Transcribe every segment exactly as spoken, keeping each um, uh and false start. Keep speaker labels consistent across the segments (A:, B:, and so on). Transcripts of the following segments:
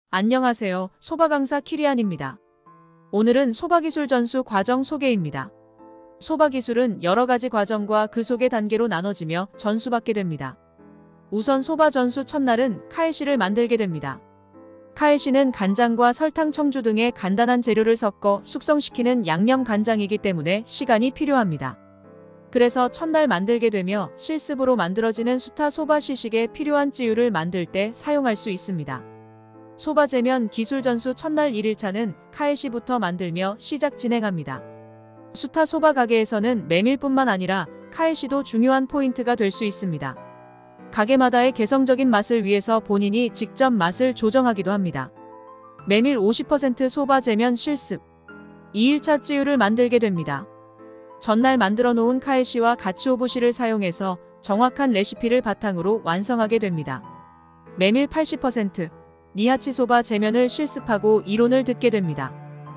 A: 안녕하세요. 소바 강사 키리안입니다. 오늘은 소바 기술 전수 과정 소개입니다. 소바 기술은 여러 가지 과정과 그 속의 단계로 나눠지며 전수받게 됩니다. 우선 소바 전수 첫날은 카에시를 만들게 됩니다. 카에시는 간장과 설탕, 청주 등의 간단한 재료를 섞어 숙성시키는 양념 간장이기 때문에 시간이 필요합니다. 그래서 첫날 만들게 되며 실습으로 만들어지는 수타 소바 시식에 필요한 찌유를 만들 때 사용할 수 있습니다. 소바 제면 기술 전수 첫날 일 일차는 카에시부터 만들며 시작 진행합니다. 수타 소바 가게에서는 메밀뿐만 아니라 카에시도 중요한 포인트가 될 수 있습니다. 가게마다의 개성적인 맛을 위해서 본인이 직접 맛을 조정하기도 합니다. 메밀 오십 퍼센트 소바 제면 실습. 이 일차 찌유를 만들게 됩니다. 전날 만들어 놓은 카에시와 가츠오부시를 사용해서 정확한 레시피를 바탕으로 완성하게 됩니다. 메밀 팔십 퍼센트, 니하치 소바 제면을 실습하고 이론을 듣게 됩니다.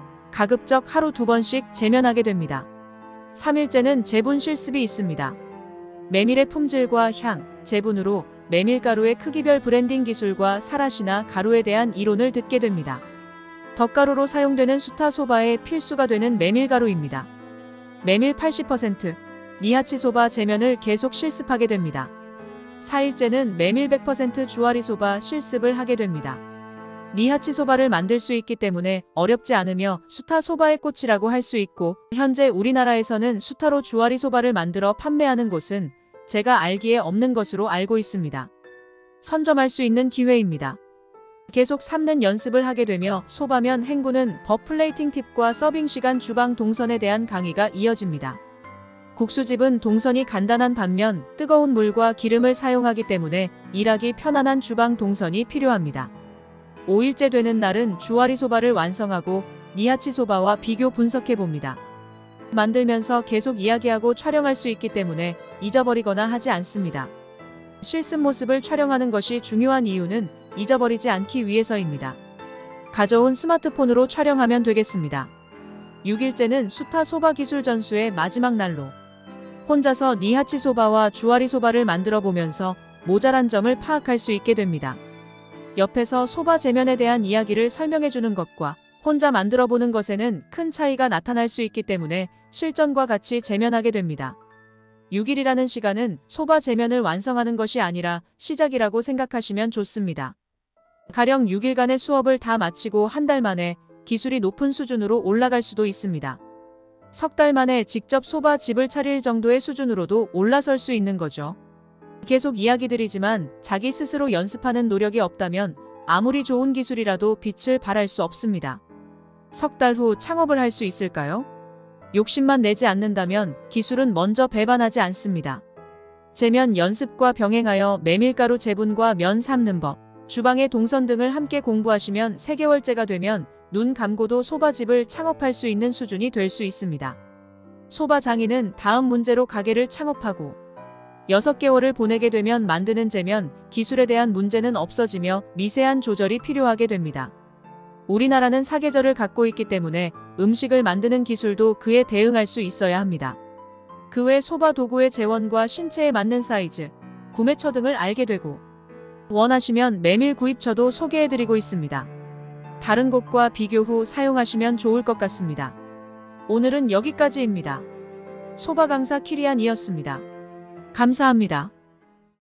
A: 가급적 하루 두 번씩 제면하게 됩니다. 삼 일째는 제분 실습이 있습니다. 메밀의 품질과 향, 제분으로 메밀가루의 크기별 브랜딩 기술과 사라시나 가루에 대한 이론을 듣게 됩니다. 덧가루로 사용되는 수타 소바의 필수가 되는 메밀가루입니다. 메밀 팔십 퍼센트, 니하치 소바 제면을 계속 실습하게 됩니다. 사 일째는 메밀 백 퍼센트 주와리 소바 실습을 하게 됩니다. 니하치 소바를 만들 수 있기 때문에 어렵지 않으며 수타 소바의 꽃이라고 할 수 있고, 현재 우리나라에서는 수타로 주와리 소바를 만들어 판매하는 곳은 제가 알기에 없는 것으로 알고 있습니다. 선점할 수 있는 기회입니다. 계속 삶는 연습을 하게 되며 소바면 헹구는 법 플레이팅 팁과 서빙 시간 주방 동선에 대한 강의가 이어집니다. 국수집은 동선이 간단한 반면 뜨거운 물과 기름을 사용하기 때문에 일하기 편안한 주방 동선이 필요합니다. 오 일째 되는 날은 주와리 소바를 완성하고 니하치 소바와 비교 분석해 봅니다. 만들면서 계속 이야기하고 촬영할 수 있기 때문에 잊어버리거나 하지 않습니다. 실습 모습을 촬영하는 것이 중요한 이유는 잊어버리지 않기 위해서입니다. 가져온 스마트폰으로 촬영하면 되겠습니다. 육 일째는 수타 소바 기술 전수의 마지막 날로 혼자서 니하치 소바와 주와리 소바를 만들어 보면서 모자란 점을 파악할 수 있게 됩니다. 옆에서 소바 제면에 대한 이야기를 설명해 주는 것과 혼자 만들어 보는 것에는 큰 차이가 나타날 수 있기 때문에 실전과 같이 제면하게 됩니다. 육 일이라는 시간은 소바 제면을 완성하는 것이 아니라 시작이라고 생각하시면 좋습니다. 가령 육 일간의 수업을 다 마치고 한 달 만에 기술이 높은 수준으로 올라갈 수도 있습니다. 석 달 만에 직접 소바 집을 차릴 정도의 수준으로도 올라설 수 있는 거죠. 계속 이야기 드리지만 자기 스스로 연습하는 노력이 없다면 아무리 좋은 기술이라도 빛을 발할 수 없습니다. 석 달 후 창업을 할 수 있을까요? 욕심만 내지 않는다면 기술은 먼저 배반하지 않습니다. 제면 연습과 병행하여 메밀가루 제분과 면 삶는 법, 주방의 동선 등을 함께 공부하시면 세 개월째가 되면 눈 감고도 소바집을 창업할 수 있는 수준이 될 수 있습니다. 소바 장인은 다음 문제로 가게를 창업하고 여섯 개월을 보내게 되면 만드는 제면 기술에 대한 문제는 없어지며 미세한 조절이 필요하게 됩니다. 우리나라는 사계절을 갖고 있기 때문에 음식을 만드는 기술도 그에 대응할 수 있어야 합니다. 그 외 소바 도구의 재원과 신체에 맞는 사이즈, 구매처 등을 알게 되고 원하시면 메밀 구입처도 소개해드리고 있습니다. 다른 곳과 비교 후 사용하시면 좋을 것 같습니다. 오늘은 여기까지입니다. 소바 강사 키리안이었습니다. 감사합니다.